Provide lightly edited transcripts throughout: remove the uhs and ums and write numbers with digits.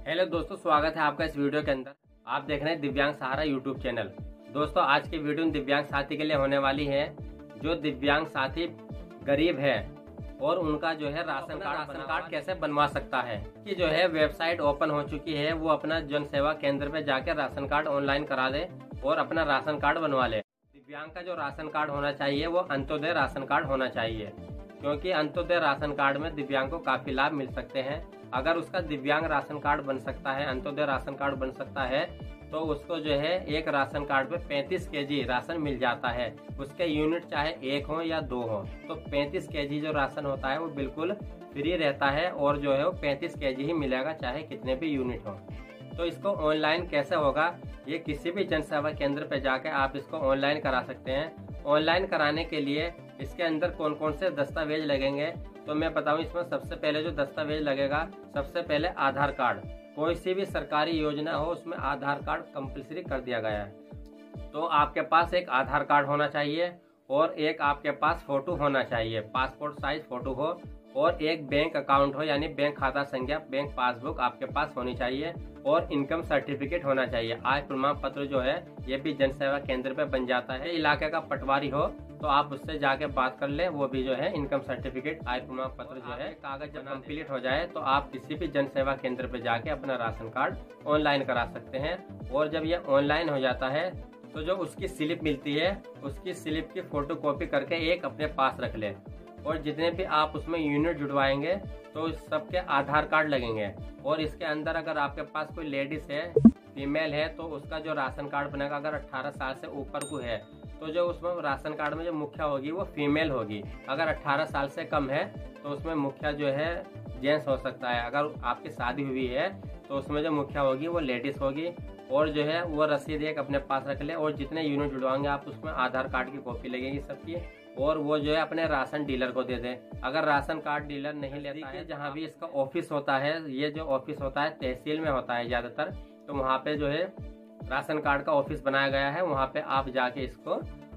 Hello दोस्तों, स्वागत है आपका इस वीडियो के अंदर। आप देख रहे हैं दिव्यांग सहारा यूट्यूब चैनल। दोस्तों, आज की वीडियो दिव्यांग साथी के लिए होने वाली है। जो दिव्यांग साथी गरीब है और उनका जो है राशन कार्ड कैसे बनवा सकता है कि जो है वेबसाइट ओपन हो चुकी है, वो अपना जन सेवा केंद्र पे जाकर राशन कार्ड ऑनलाइन करा दे और अपना राशन कार्ड बनवा ले। दिव्यांग का जो राशन कार्ड होना चाहिए वो अंत्योदय राशन कार्ड होना चाहिए, क्योंकि अंत्योदय राशन कार्ड में दिव्यांग को काफी लाभ मिल सकते हैं। अगर उसका दिव्यांग राशन कार्ड बन सकता है, अंत्योदय राशन कार्ड बन सकता है, तो उसको जो है एक राशन कार्ड पे 35 केजी राशन मिल जाता है। उसके यूनिट चाहे 1 हो या 2 हो, तो 35 केजी जो राशन होता है वो बिल्कुल फ्री रहता है और जो है वो 35 केजी ही मिलेगा, चाहे कितने भी यूनिट हो। तो इसको ऑनलाइन कैसे होगा, ये किसी भी जन सेवा केंद्र पे जाके आप इसको ऑनलाइन करा सकते हैं। ऑनलाइन कराने के लिए इसके अंदर कौन कौन से दस्तावेज लगेंगे, तो मैं बताऊं। इसमें सबसे पहले जो दस्तावेज लगेगा, सबसे पहले आधार कार्ड। कोई सी भी सरकारी योजना हो उसमें आधार कार्ड कंपलसरी कर दिया गया है। तो आपके पास एक आधार कार्ड होना चाहिए और एक आपके पास फोटो होना चाहिए, पासपोर्ट साइज फोटो हो, और एक बैंक अकाउंट हो, यानी बैंक खाता संख्या, बैंक पासबुक आपके पास होनी चाहिए, और इनकम सर्टिफिकेट होना चाहिए। आय प्रमाण पत्र जो है ये भी जन सेवा केंद्र पे बन जाता है। इलाके का पटवारी हो तो आप उससे जाके बात कर ले, वो भी जो है इनकम सर्टिफिकेट, आय प्रमाण पत्र जो है कागज जब कंप्लीट हो जाए तो आप किसी भी जन सेवा केंद्र पे जाके अपना राशन कार्ड ऑनलाइन करा सकते हैं। और जब ये ऑनलाइन हो जाता है तो जो उसकी स्लिप मिलती है, उसकी स्लिप की फोटो कॉपी करके एक अपने पास रख ले, और जितने भी आप उसमें यूनिट जुड़वाएंगे तो सबके आधार कार्ड लगेंगे। और इसके अंदर अगर आपके पास कोई लेडीज है, फीमेल है, तो उसका जो राशन कार्ड बनेगा, अगर 18 साल से ऊपर को है तो जो उसमें राशन कार्ड में जो मुखिया होगी वो फीमेल होगी। अगर 18 साल से कम है तो उसमें मुखिया जो है जेंट्स हो सकता है। अगर आपकी शादी हुई है तो उसमें जो मुखिया होगी वो लेडीज होगी। और जो है वो रसीद एक अपने पास रख ले, और जितने यूनिट जुड़वाएंगे आप उसमें आधार कार्ड की कॉपी लगेगी सबकी, और वो जो है अपने राशन डीलर को दे दे। अगर राशन कार्ड डीलर नहीं लेता है, जहाँ भी इसका ऑफिस होता है, ये जो ऑफिस होता है तहसील में होता है ज्यादातर, तो वहाँ पे जो है राशन कार्ड का ऑफिस बनाया गया है। वहाँ पे आप जाके इसको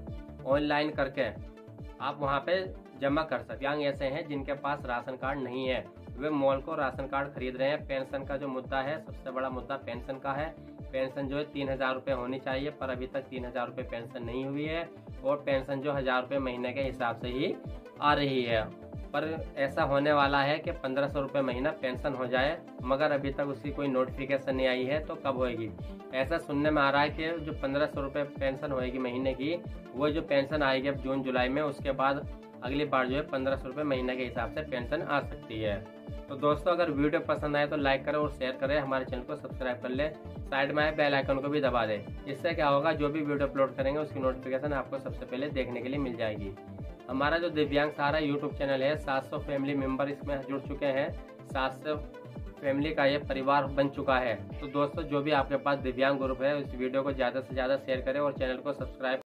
ऑनलाइन करके आप वहाँ पे जमा कर सकते। दिव्यांग ऐसे हैं जिनके पास राशन कार्ड नहीं है, वे मॉल को राशन कार्ड खरीद रहे हैं। पेंशन का जो मुद्दा है, सबसे बड़ा मुद्दा पेंशन का है। पेंशन जो है 3000 रुपये होनी चाहिए, पर अभी तक 3000 रुपये पेंशन नहीं हुई है, और पेंशन जो 1000 रुपये महीने के हिसाब से ही आ रही है। पर ऐसा होने वाला है कि 1500 रुपये महीना पेंशन हो जाए, मगर अभी तक उसकी कोई नोटिफिकेशन नहीं आई है, तो कब होएगी। ऐसा सुनने में आ रहा है कि जो 1500 रुपये पेंशन होएगी महीने की, वो जो पेंशन आएगी अब जून जुलाई में, उसके बाद अगली बार जो है 1500 रुपये महीने के हिसाब से पेंशन आ सकती है। तो दोस्तों, अगर वीडियो पसंद आए तो लाइक करें और शेयर करें, हमारे चैनल को सब्सक्राइब कर ले, साइड में आए बेल आइकन को भी दबा दें। इससे क्या होगा, जो भी वीडियो अपलोड करेंगे उसकी नोटिफिकेशन आपको सबसे पहले देखने के लिए मिल जाएगी। हमारा जो दिव्यांग सहारा यूट्यूब चैनल है, 700 फैमिली मेंबर इसमें जुड़ चुके हैं। 700 फैमिली का ये परिवार बन चुका है। तो दोस्तों, जो भी आपके पास दिव्यांग ग्रुप है, इस वीडियो को ज़्यादा से ज़्यादा शेयर करें और चैनल को सब्सक्राइब